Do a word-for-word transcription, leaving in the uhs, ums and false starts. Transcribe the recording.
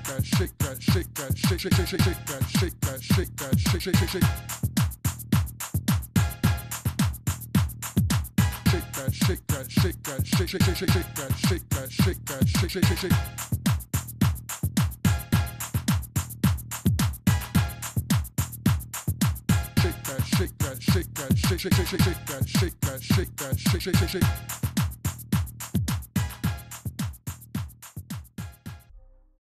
that, shake that, shake that, shake, shake, shake, shake, shake that, shake that, shake that, shake, shake, shake, shake. Shake that, shake that, shake that, shake, shake, shake, shake, shake that, shake that, shake that, shake, shake, shake, shake. Shake that, shake that, shake that, shake, shake, shake, shake, shake that, shake that, shake that, shake, shake, shake, shake.